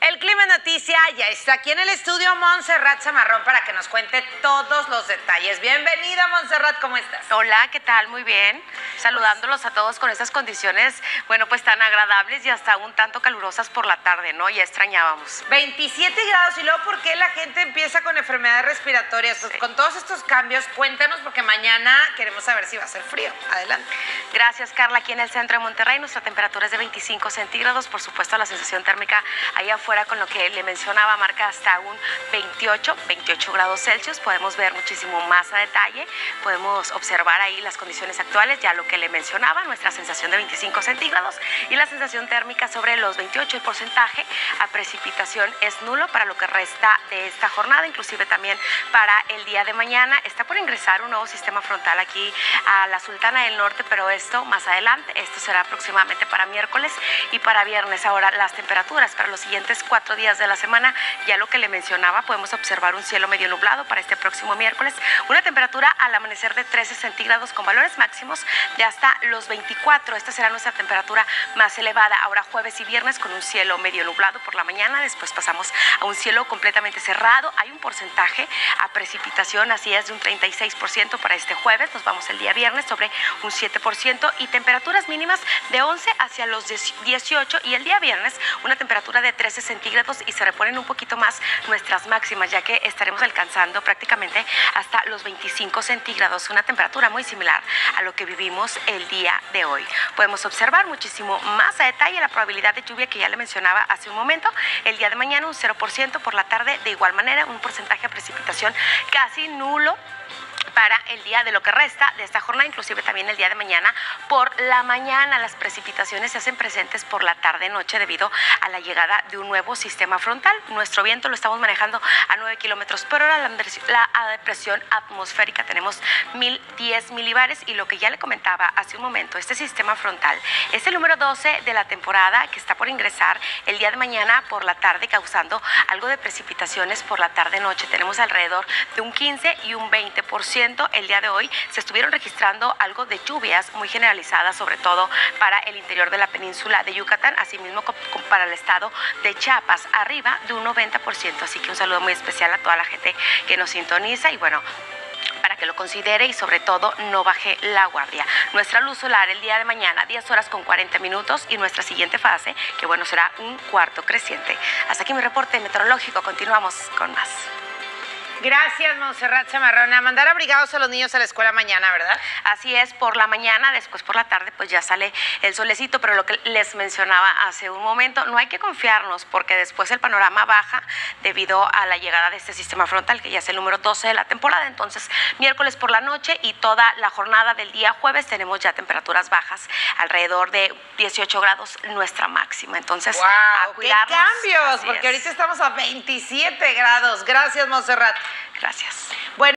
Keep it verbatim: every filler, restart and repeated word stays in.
El Clima Noticia ya está aquí en el estudio Montserrat Zamarrón para que nos cuente todos los detalles. Bienvenida, Montserrat, ¿cómo estás? Hola, ¿qué tal? Muy bien. Saludándolos a todos con estas condiciones, bueno, pues tan agradables y hasta un tanto calurosas por la tarde, ¿no? Ya extrañábamos. veintisiete grados, y luego, ¿por qué la gente empieza con enfermedades respiratorias? Pues, sí. Con todos estos cambios, cuéntanos, porque mañana queremos saber si va a ser frío. Adelante. Gracias, Carla. Aquí en el centro de Monterrey, nuestra temperatura es de veinticinco centígrados. Por supuesto, la sensación térmica ahí afuera, con lo que le mencionaba, marca hasta un veintiocho, veintiocho grados Celsius. Podemos ver muchísimo más a detalle. Podemos observar ahí las condiciones actuales, ya lo que le mencionaba, nuestra sensación de veinticinco centígrados y la sensación térmica sobre los veintiocho. El porcentaje a precipitación es nulo para lo que resta de esta jornada, inclusive también para el día de mañana. Está por ingresar un nuevo sistema frontal aquí a la Sultana del Norte, pero esto más adelante. Esto será aproximadamente para miércoles y para viernes. Ahora, las temperaturas para los siguientes cuatro días de la semana, ya lo que le mencionaba, podemos observar un cielo medio nublado para este próximo miércoles, una temperatura al amanecer de trece centígrados con valores máximos de hasta los veinticuatro. Esta será nuestra temperatura más elevada. Ahora, jueves y viernes con un cielo medio nublado por la mañana, después pasamos a un cielo completamente cerrado. Hay un porcentaje a precipitación, así es, de un treinta y seis por ciento para este jueves. Nos vamos el día viernes sobre un siete por ciento y temperaturas mínimas de once hacia los dieciocho, y el día viernes una temperatura de trece centígrados, y se reponen un poquito más nuestras máximas, ya que estaremos alcanzando prácticamente hasta los veinticinco centígrados, una temperatura muy similar a lo que vivimos el día de hoy. Podemos observar muchísimo más a detalle la probabilidad de lluvia que ya le mencionaba hace un momento. El día de mañana un cero por ciento, por la tarde de igual manera un porcentaje de precipitación casi nulo para el día de lo que resta de esta jornada, inclusive también el día de mañana por la mañana. Las precipitaciones se hacen presentes por la tarde-noche debido a la llegada de un nuevo sistema frontal. Nuestro viento lo estamos manejando a nueve kilómetros por hora. La, la presión atmosférica tenemos mil diez milibares, y lo que ya le comentaba hace un momento, este sistema frontal es el número doce de la temporada, que está por ingresar el día de mañana por la tarde, causando algo de precipitaciones por la tarde-noche. Tenemos alrededor de un quince y un veinte por ciento. El día de hoy se estuvieron registrando algo de lluvias muy generalizadas, sobre todo para el interior de la península de Yucatán, asimismo como para el estado de Chiapas, arriba de un noventa por ciento. Así que un saludo muy especial a toda la gente que nos sintoniza, y bueno, para que lo considere y sobre todo no baje la guardia. Nuestra luz solar el día de mañana, diez horas con cuarenta minutos, y nuestra siguiente fase, que bueno, será un cuarto creciente. Hasta aquí mi reporte meteorológico. Continuamos con más. Gracias, Montserrat Zamarrón. A mandar abrigados a los niños a la escuela mañana, ¿verdad? Así es, por la mañana, después por la tarde pues ya sale el solecito, pero lo que les mencionaba hace un momento, no hay que confiarnos, porque después el panorama baja debido a la llegada de este sistema frontal, que ya es el número doce de la temporada. Entonces, miércoles por la noche y toda la jornada del día jueves tenemos ya temperaturas bajas, alrededor de dieciocho grados nuestra máxima. Entonces, wow, a cuidarnos. ¡Qué cambios! Así porque es. Ahorita estamos a veintisiete grados. Gracias, Montserrat. Gracias. Bueno.